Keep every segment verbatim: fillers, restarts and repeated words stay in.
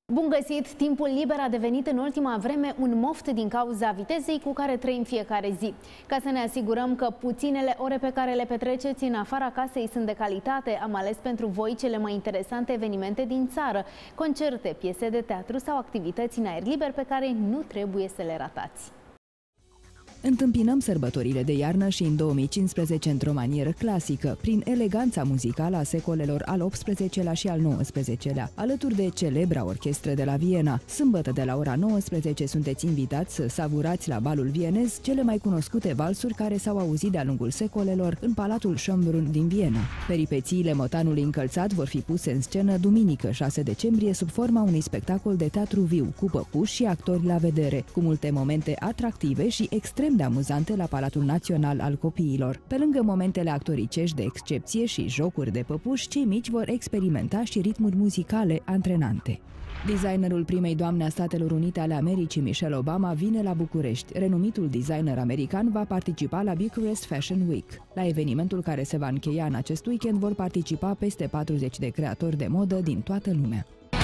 Bun găsit! Timpul liber a devenit în ultima vreme un moft din cauza vitezei cu care trăim fiecare zi. Ca să ne asigurăm că puținele ore pe care le petreceți în afara casei sunt de calitate, am ales pentru voi cele mai interesante evenimente din țară, concerte, piese de teatru sau activități în aer liber pe care nu trebuie să le ratați. Întâmpinăm sărbătorile de iarnă și în două mii cincisprezece într-o manieră clasică, prin eleganța muzicală a secolelor al optsprezecelea și al nouăsprezecelea, alături de celebra orchestră de la Viena. Sâmbătă de la ora nouăsprezece sunteți invitați să savurați la balul vienez cele mai cunoscute valsuri care s-au auzit de-a lungul secolelor în Palatul Schönbrunn din Viena. Peripețiile motanului încălțat vor fi puse în scenă duminică șase decembrie sub forma unui spectacol de teatru viu, cu păpuși și actori la vedere, cu multe momente atractive și extrem de amuzante la Palatul Național al Copiilor. Pe lângă momentele actoricești de excepție și jocuri de păpuși, cei mici vor experimenta și ritmuri muzicale antrenante. Designerul primei doamne a Statelor Unite ale Americii, Michelle Obama, vine la București. Renumitul designer american va participa la Bucharest Fashion Week. La evenimentul care se va încheia în acest weekend vor participa peste patruzeci de creatori de modă din toată lumea.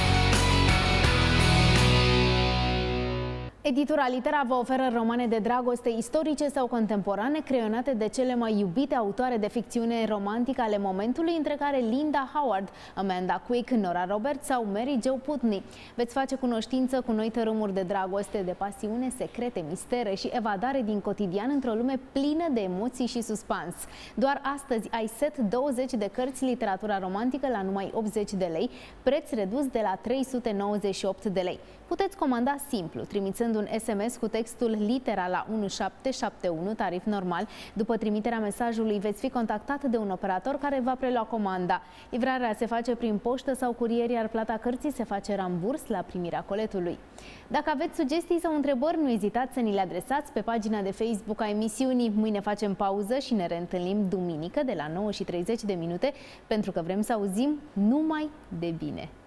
Editura Litera vă oferă romane de dragoste istorice sau contemporane creionate de cele mai iubite autoare de ficțiune romantică ale momentului, între care Linda Howard, Amanda Quick, Nora Roberts sau Mary Jo Putney. Veți face cunoștință cu noi tărâmuri de dragoste, de pasiune, secrete, mistere și evadare din cotidian într-o lume plină de emoții și suspans. Doar astăzi ai set douăzeci de cărți literatura romantică la numai optzeci de lei, preț redus de la trei sute nouăzeci și opt de lei. Puteți comanda simplu, trimițând un S M S cu textul Litera la unu șapte șapte unu, tarif normal. După trimiterea mesajului veți fi contactat de un operator care va prelua comanda. Livrarea se face prin poștă sau curier, iar plata cărții se face ramburs la primirea coletului. Dacă aveți sugestii sau întrebări, nu ezitați să ni le adresați pe pagina de Facebook a emisiunii. Mâine facem pauză și ne reîntâlnim duminică de la nouă și treizeci de minute, pentru că vrem să auzim numai de bine.